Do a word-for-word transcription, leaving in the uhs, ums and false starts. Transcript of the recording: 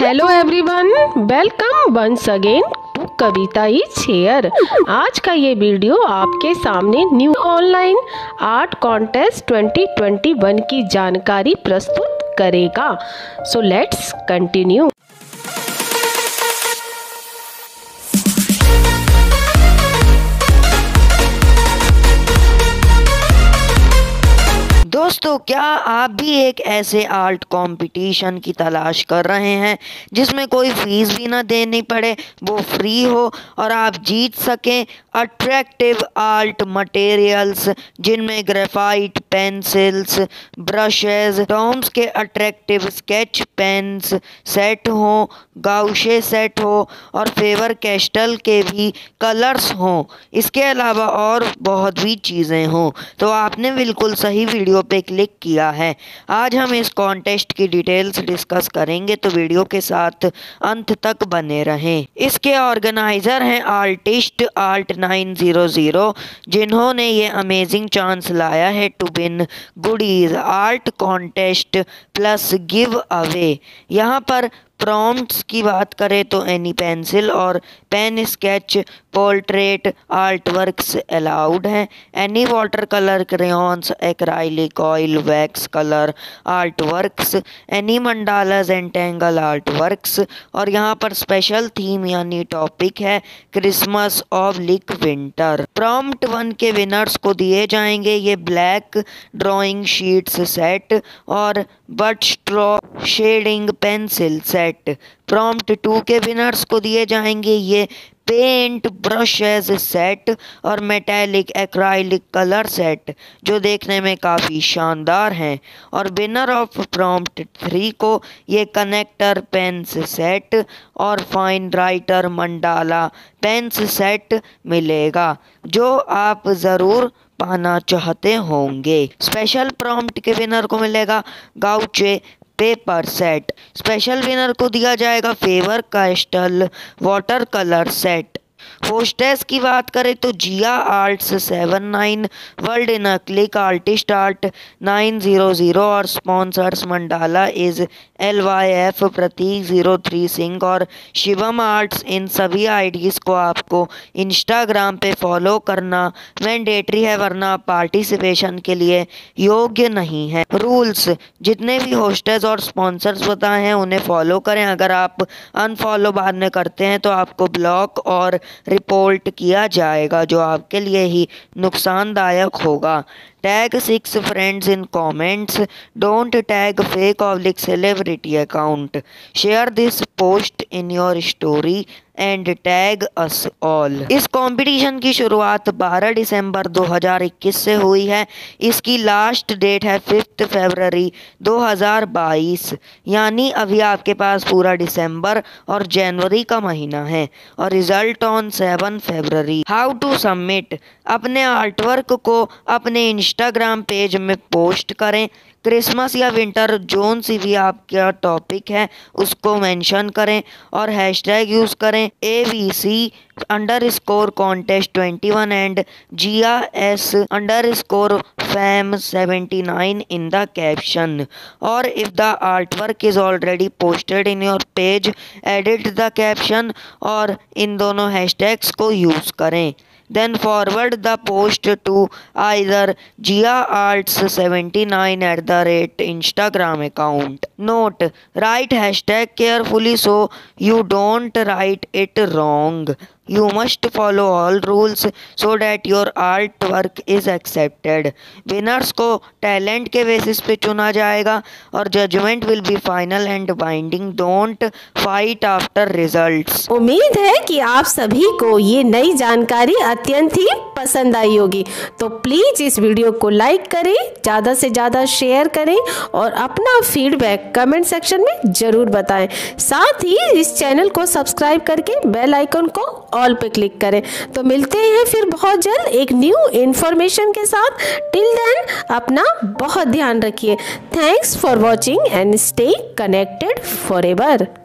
Hello everyone, welcome once again to Kavita is here. आज का ये वीडियो आपके सामने new online art contest twenty twenty one की जानकारी प्रस्तुत करेगा। So let's continue. दोस्तों, क्या आप भी एक ऐसे आर्ट कंपटीशन की तलाश कर रहे हैं जिसमें कोई फीस भी ना देनी पड़े, वो फ्री हो और आप जीत सकें अट्रैक्टिव आर्ट मटेरियल्स जिनमें ग्रेफाइट, पेंसिल्स, ब्रशेस, डॉम्स के अट्रैक्टिव स्केच पेन्स सेट हो, गाउशे सेट हो और फेवर कैस्टल के भी कलर्स हों। इसके अलावा और बहुत भी चीज़ें हों। तो आपने बिल्कुल सही वीडियो पे क्लिक किया है। आज हम इस कॉन्टेस्ट की डिटेल्स डिस्कस करेंगे, तो वीडियो के साथ अंत तक बने रहें। इसके ऑर्गेनाइजर हैं artist art nine zero zero, जिन्होंने ये अमेजिंग चांस लाया है to win goodies art contest plus give away. यहाँ पर प्रॉम्प्ट्स की बात करें तो एनी पेंसिल और pen sketch portrait art works allowed हैं। Any water colour crayons acrylic oil wax colour art works, any mandalas and tangle art works. और यहाँ पर स्पेशल थीम यानी टॉपिक है Christmas oblique winter. Prompt one के winners को दिए जाएंगे ये ब्लैक ड्राइंग शीट्स सेट और Brustro shading pencil set. Prompt two के विनर्स को दिए जाएंगे ये पेंट ब्रशेस सेट और मेटेलिक एक्राइलिक कलर सेट, जो देखने में काफ़ी शानदार हैं। और विनर ऑफ प्रॉम्प्ट थ्री को ये कनेक्टर पेन्स सेट और fine writer mandala pens set मिलेगा, जो आप ज़रूर पाना चाहते होंगे। स्पेशल प्रॉम्प्ट के विनर को मिलेगा gouache paper set. Special winner को दिया जाएगा Faber Castell water colour set. Hostess की बात करें तो Jiya arts seven nine, world in a click artist art nine zero zero और sponsors mandala is L Y F Prateek zero three Singh और Shivam arts. इन सभी आईडीज़ को आपको इंस्टाग्राम पे फॉलो करना मैंडेटरी है, वरना पार्टिसिपेशन के लिए योग्य नहीं है। रूल्स: जितने भी होस्टेस और स्पॉन्सर्स बताए हैं उन्हें फॉलो करें। अगर आप अनफॉलो बाद में करते हैं तो आपको ब्लॉक और रिपोर्ट किया जाएगा, जो आपके लिए ही नुकसानदायक होगा। Tag six friends in comments, don't tag fake oblique celebrity account, share this post in your story and tag us all. इस कंपटीशन की शुरुआत बारह दिसंबर दो हज़ार इक्कीस से हुई है। इसकी लास्ट डेट है फिफ्थ फरवरी दो हज़ार बाईस, यानी अभी आपके पास पूरा दिसंबर और जनवरी का महीना है। और रिजल्ट ऑन सेवन फरवरी। हाउ टू सबमिट: अपने आर्टवर्क को अपने इंस्टाग्राम पेज में पोस्ट करें। क्रिसमस या विंटर जोन सी भी आपका टॉपिक है उसको मेंशन करें और हैशटैग यूज़ करें A V C underscore contest twenty one and Jiya S underscore fam seventy nine in the caption. और if the art work is already posted in your page, edit the caption और इन दोनों hashtags को use करें। Then forward the post to either Jia Arts seventy nine at the rate Instagram account. Note: write hashtag carefully so you don't write it wrong. You must follow all rules so that your artwork is accepted. Winners को talent के basis पे चुना जाएगा और judgement will be final and binding. Don't fight after results. उम्मीद है कि आप सभी को ये नई जानकारी अत्यंत ही पसंद आई होगी। तो प्लीज़ इस वीडियो को लाइक करें, ज़्यादा से ज़्यादा शेयर करें और अपना फीडबैक कमेंट सेक्शन में ज़रूर बताएं। साथ ही इस चैनल को सब्सक्राइब करके बेल आइकन को ऑल पे क्लिक करें। तो मिलते हैं फिर बहुत जल्द एक न्यू इन्फॉर्मेशन के साथ। टिल देन अपना बहुत ध्यान रखिए। Thanks for watching and stay connected forever.